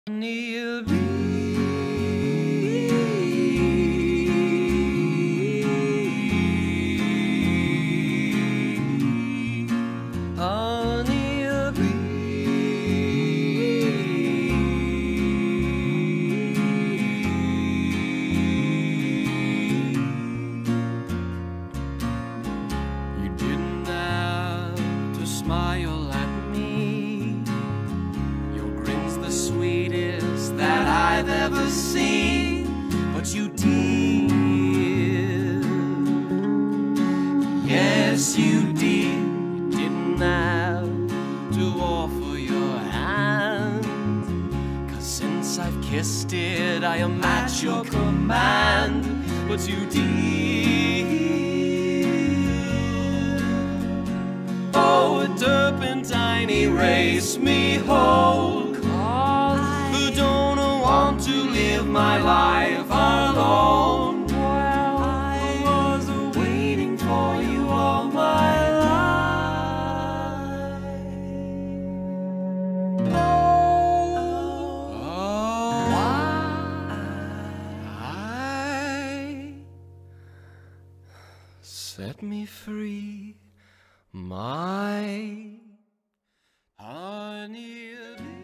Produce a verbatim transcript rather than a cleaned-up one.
Honeybee, honeybee, you didn't have to smile at me. Your grin's the sweetest that I've ever seen, but you did. Yes, you did. You didn't have to offer your hand, 'cause since I've kissed it, I am at your command. But you did. Oh, a turpentine erase me whole, 'cause who don't want to live my life alone. Well, I was waiting for you all my life. Oh, why set me free, my honeybee.